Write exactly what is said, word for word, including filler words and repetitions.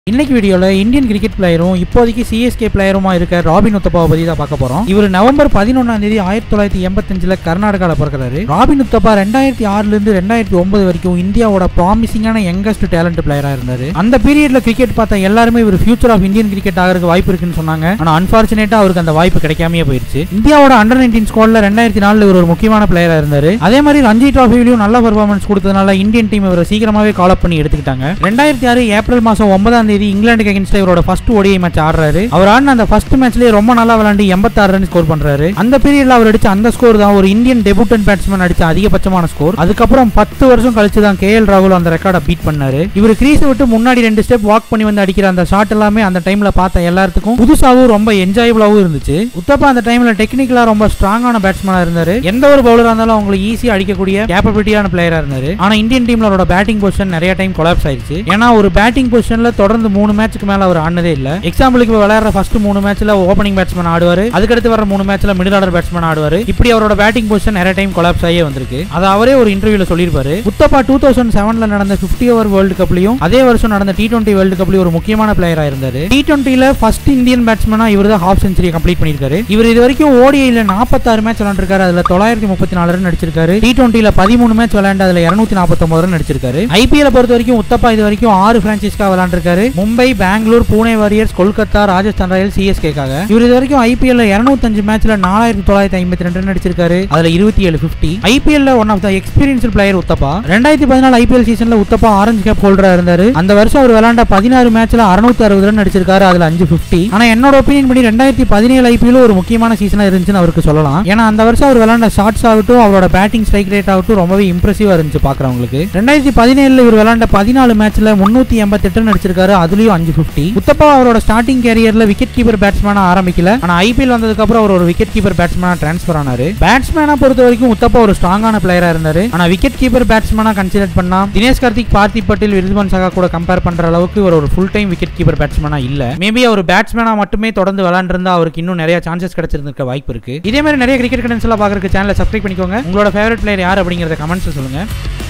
இன்னைக்கு வீடியோல Indian cricket பிளேயரும் இப்போதைக்கு சிஎஸ்கே பிளேயருமா இருக்க ராபின் உத்தப்பாவை பத்தி தான் பார்க்க போறோம். இவர் நவம்பர் பதினொன்னாம் தேதி ஆயிரத்தி தொள்ளாயிரத்தி எண்பத்தி அஞ்சுல கர்நாடகால பிறக்கிறாரு. ராபின் உத்தப்பா ரெண்டாயிரத்தி ஆறுல இருந்து ரெண்டாயிரத்தி ஒன்பது வரைக்கும் இந்தியாவோட ப்ராமிசிங்கான யங்கஸ்ட் டேலண்ட் பிளேயரா இருந்தாரு. அந்த பீரியட்ல கிரிக்கெட் பார்த்த எல்லாருமே இவர் ஃபியூச்சர் ஆஃப் இந்தியன் கிரிக்கெட் ஆகிறதுக்கு வாய்ப்பு இருக்குன்னு சொன்னாங்க. ஆனா அன்பார்ச்சுனேட்டா அவருக்கு அந்த வாய்ப்பு கிடைக்காமயே போயிருச்சு. இந்தியாவோட அண்டர் நைன்டீன் ஸ்குவாட்ல ரெண்டாயிரத்தி நாலுல இவர் ஒரு முக்கியமான பிளேயரா இருந்தாரு. அதே மாதிரி ரஞ்சி டிராஃபிலையும் நல்ல பெர்ஃபார்மன்ஸ் கொடுத்ததுனால இந்தியன் டீம் இவரை சீக்கிரமாவே கால் அப் பண்ணி எடுத்துக்கிட்டாங்க. ரெண்டாயிரத்தி ஆறு ஏப்ரல் மாசம் ஒன்பதாம் தேதி இங்கிலாந்துக்கு அகைன்ஸ்ட் இவரோட ஃபர்ஸ்ட் ஓடிஐ மேட்ச் ஆடுறாரு. அவர் ஆடின அந்த ஃபர்ஸ்ட் மேட்ச்லயே ரொம்ப நல்லா விளையாண்டு எண்பத்தாறு ரன் ஸ்கோர் பண்றாரு. அந்த பீரியட்ல அவர் அடிச்ச அந்த ஸ்கோர் தான் ஒரு இந்தியன் டெபியூட்டன்ட் பேட்ஸ்மேன் அடிச்ச அதிகபட்சமான ஸ்கோர். அதுக்கப்புறம் பத்து வருஷம் கழிச்சு தான் கேஎல் ராகுல் அந்த ரெக்கார்டை பீட் பண்ணாரு. இவர் கிரீஸ் விட்டு முன்னாடி ரெண்டு ஸ்டெப் வாக் பண்ணி வந்து அடிக்கிற அந்த ஷாட் எல்லாமே அந்த டைம்ல பார்த்த எல்லாத்துக்கும் புதுசாவும் ரொம்ப என்ஜாயபிளாவும் இருந்துச்சு. உத்தப்பா அந்த டைம்ல டெக்னிக்கலா ரொம்ப ஸ்ட்ராங்கான பேட்ஸ்மேனா இருந்தாரு. எந்த ஒரு பவுலரா இருந்தாலும் அவங்களுக்கு ஈஸியா அடிக்கக்கூடிய கேப்பபிலிட்டியான பிளேயரா இருந்தாரு. ஆனா இந்தியன் டீம்ல அவரோட பேட்டிங் பொசிஷன் நிறைய டைம் கொலாப்ஸ் ஆயிடுச்சு. ஏன்னா ஒரு பேட்டிங் பொசிஷன்ல தொடர்ந்து மூணு மேட்சுக்கு மேல அவர் ஆனதே இல்ல. எக்ஸாம்பிளுக்கு விளையாடுற ஃபர்ஸ்ட் மூணு மேட்ச்ல ஓபனிங் பேட்ஸ்மேன் ஆடுவாரு, அதுக்கடுத்து வர மூணு மேட்ச்ல மிடில் ஆர்டர் பேட்ஸ்மேன் ஆடுவாரு. இப்படி அவரோட பேட்டிங் பொசிஷன் நிறைய டைம் கொலாப்ஸ் ஆகியே வந்திருக்கு. அது அவரே ஒரு இன்டர்வியூல சொல்லியிருப்பாரு. உத்தப்பா டூ தௌசண்ட் செவன்ல நடந்த பிப்டி ஓவர் வேர்ல்டு கப்லயும் அதே வருஷம் நடந்த டி டுவெண்டி வேர்ல்டு கப்லயும் ஒரு முக்கியமான பிளேயரா இருந்தாரு. டி டுவெண்டில ஃபர்ஸ்ட் இந்தியன் பேட்ஸ்மேனா இவர் தான் ஹாஃப் செஞ்சுரி கம்ப்ளீட் பண்ணிருக்காரு. இவர் இது வரைக்கும் ஓடிஐல நாற்பத்தாறு மேட்ச் விளையாண்டிருக்காரு. அதுல தொள்ளாயிரத்தி முப்பத்தி நாலு ரன் அடிச்சிருக்காரு. டி டுவெண்டில பதிமூணு மேட்ச் விளையாண்டு அதுல இருநூத்தி நாற்பத்தி ஒன்பது ரன் அடிச்சிருக்காரு. ஐபிஎல் பொறுத்த வரைக்கும் உத்தப்பா இது வரைக்கும் ஆறு பிரான்ச்சைஸ்க்காக விளையாண்டிருக்காரு. மும்பை, பெங்களூர், புனே வாரியர்ஸ், கொல்கத்தா, ராஜஸ்தான் ராயல்ஸ், சிஎஸ்கேக்காக. இவர் இது வரைக்கும் ஐபிஎல் இருநூத்தஞ்சு மேட்ச்ல நாலாயிரத்தி தொள்ளாயிரத்தி ஐம்பத்தி ரெண்டு ரன் அடிச்சிருக்காரு. அதுல இருபத்தி ஏழு fifty. IPL one of the experienced player Uthappa. ரெண்டாயிரத்தி பதினாலு ஐபிஎல் சீசன்ல உத்தப்பா ஆரஞ்சு கேப் ஹோல்டரா இருந்தாரு. அந்த வருஷம் அவர் விளையாண்ட பதினாறு மேட்ச்ல அறுநூத்தி அறுபது ரன் அடிச்சிருக்காரு. அதுல அஞ்சு பிப்டி. ஆனா என்னோட ஒப்பீனியன் படி ரெண்டாயிரத்தி பதினேழு ஐபிஎல் ஒரு முக்கியமான சீசனா இருந்துச்சுன்னு அவருக்கு சொல்லலாம். ஏன்னா அந்த வருஷம் அவர் விளையாண்ட ஷாட்ஸ் ஆகட்டும், அவரோட பேட்டிங் ஸ்ட்ரைக் ரேட் ஆகட்டும் ரொம்பவே இம்ப்ரெசிவா இருந்துச்சு பாக்குறவங்களுக்கு. ரெண்டாயிரத்தி பதினேழுல இவர் விளையாண்ட பதினாலு மேட்ச்ல முன்னூத்தி எண்பத்தி எட்டு ரன் அடிச்சிருக்காரு. அதுலயும் அஞ்சு பிப்டி. உத்தப்பா அவரோட ஸ்டார்டிங் கேரியர்ல விக்கெட் கீப்பர் பேட்ஸ்மேனா ஆரம்பிக்கல. ஆனா ஐபிஎல் வந்ததுக்கு அப்புறம் அவர் ஒரு விக்கெட் கீப்பர் பேட்ஸ்மேனா டிரான்ஸ்ஃபர் ஆனாரு. பேட்ஸ்மேனா பொறுத்த வரைக்கும் உத்தப்பா ஒரு ஸ்ட்ராங்கான பிளேயரா இருந்தாரு. ஆனா விக்கெட் கீப்பர் பேட்ஸ்மேனா கன்சிடர் பண்ணா தினேஷ் கார்த்திக், பார்த்திப் பட்டேல், ரிதுவான் சகா கூட கம்பேர் பண்ற அளவுக்கு ஒரு ஃபுல் டைம் விக்கெட் கீப்பர் பேட்ஸ்மேனா இல்ல. மேபி அவர் பேட்ஸ்மேனா மட்டுமே தொடர்ந்து விளையாண்டிருந்தா அவருக்கு இன்னும் நிறைய சான்சஸ் கிடைச்சிருக்க வாய்ப்பு இருக்கு. இதே மாதிரி நிறைய கிரிக்கெட் கண்டென்ட்ஸ் எல்லாம் பாக்குறதுக்கு சேனலை சப்ஸ்கிரைப் பண்ணிக்கோங்க. உங்களோட ஃபேவரட் பிளேயர் யார் அப்படிங்கறத கமெண்ட்ஸ் சொல்லுங்க.